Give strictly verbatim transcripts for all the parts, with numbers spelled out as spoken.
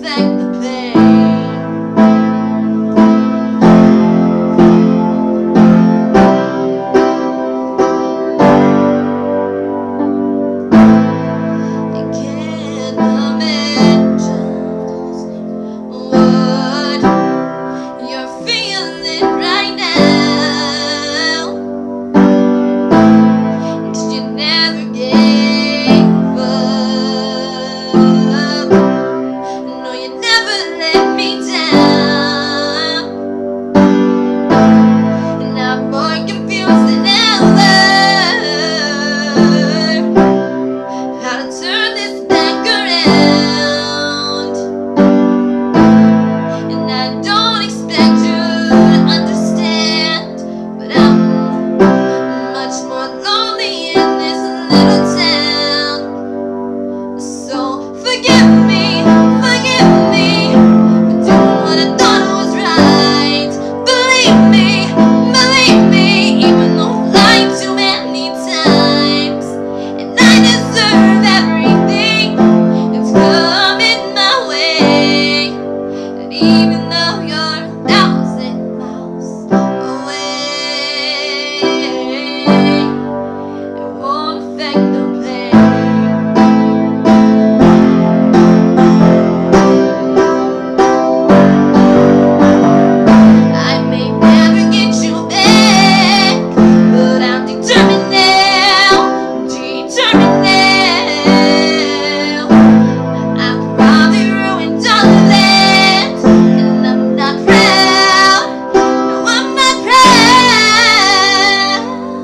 affect the pain. I can't imagine what you're feeling right now, 'cause you never gave up. No, you never let me down, and I'm more confused than ever how to turn this back around. And I don't expect you to understand, but I'm much more lonely in this little town. So forgive me, forgive me for doing what I thought was right. Believe me, believe me, even though I've lied too many times. And I deserve everything that's coming my way. And even though you're a thousand miles away, it won't affect the pain. I may never get you back, but I'm determined now, determined now. I've probably ruined all of that, and I'm not proud. No, I'm not proud.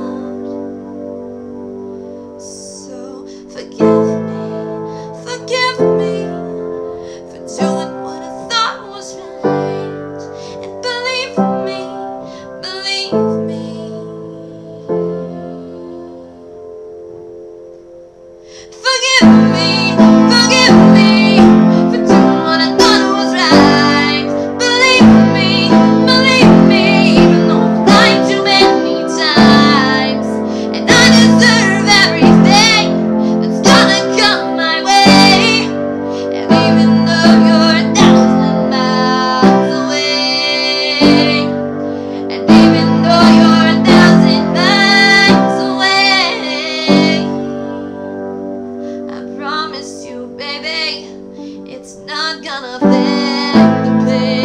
So forgive me, forgive me for doing what I thought was right. And believe me, believe me. Forgive me, forgive me for doing what I thought was right. Believe me, believe me, even though I've lied too many times. And I deserve everything that's gonna come my way. And even though you're a thousand miles away, and even though you're a thousand miles away, I promise you, baby, it's not gonna affect the pain.